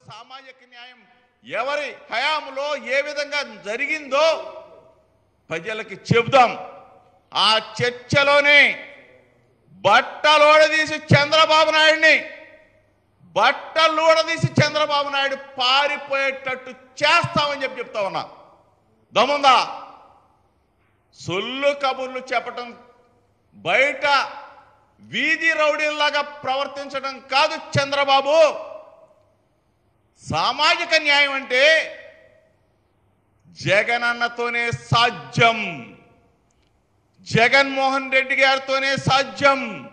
సామాజిక న్యాయం ఎవరి హయాంలో ఏ విధంగా జరిగిందో ప్రజలకి చెబుదాం. ఆ చర్చలోనే బట్టలోడదీసి చంద్రబాబు నాయుడు పారిపోయేటట్టు చేస్తామని చెప్తా ఉన్నా. దమ్ముందా? సొల్లు కబుర్లు చెప్పటం, బయట వీధి రౌడీల్లాగా ప్రవర్తించడం కాదు చంద్రబాబు. సామాజిక న్యాయం అంటే జగనన్నతోనే సాధ్యం, జగన్మోహన్ రెడ్డి గారితోనే సాధ్యం.